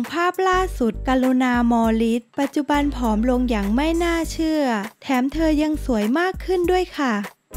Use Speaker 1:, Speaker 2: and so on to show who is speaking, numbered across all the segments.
Speaker 1: ภาพล่าสุดกรุณามอลิสปัจจุบันผอมลงอย่างไม่น่าเชื่อแถมเธอยังสวยมากขึ้นด้วยค่ะ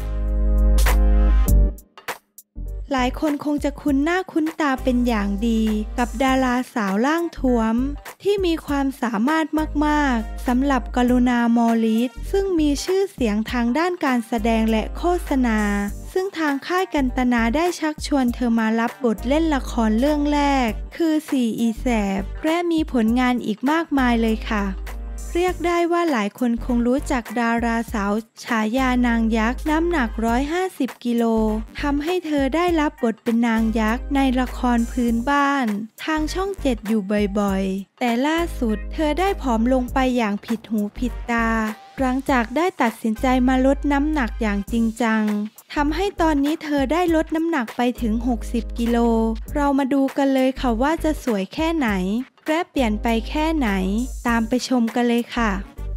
Speaker 1: หลายคนคงจะคุ้นหน้าคุ้นตาเป็นอย่างดีกับดาราสาวร่างท้วมที่มีความสามารถมากๆสำหรับกรุณามอลิสซึ่งมีชื่อเสียงทางด้านการแสดงและโฆษณาซึ่งทางค่ายกันตนาได้ชักชวนเธอมารับบทเล่นละครเรื่องแรกคือสี่อีแสบและมีผลงานอีกมากมายเลยค่ะเรียกได้ว่าหลายคนคงรู้จักดาราสาวฉายานางยักษ์น้ำหนัก150กิโลทำให้เธอได้รับบทเป็นนางยักษ์ในละครพื้นบ้านทางช่อง7อยู่บ่อยๆแต่ล่าสุดเธอได้ผอมลงไปอย่างผิดหูผิดตาหลังจากได้ตัดสินใจมาลดน้ำหนักอย่างจริงจังทำให้ตอนนี้เธอได้ลดน้ำหนักไปถึง60กิโลเรามาดูกันเลยค่ะว่าจะสวยแค่ไหนและเปลี่ยนไปแค่ไหนตามไปชมกันเลยค่ะ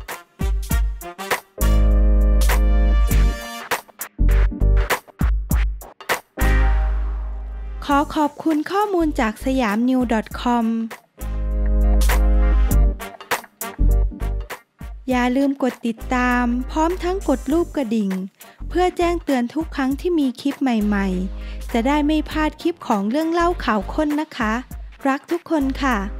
Speaker 1: ขอขอบคุณข้อมูลจากสยามนิว .com อย่าลืมกดติดตามพร้อมทั้งกดรูปกระดิ่งเพื่อแจ้งเตือนทุกครั้งที่มีคลิปใหม่ๆจะได้ไม่พลาดคลิปของเรื่องเล่าข่าวค้นนะคะรักทุกคนค่ะ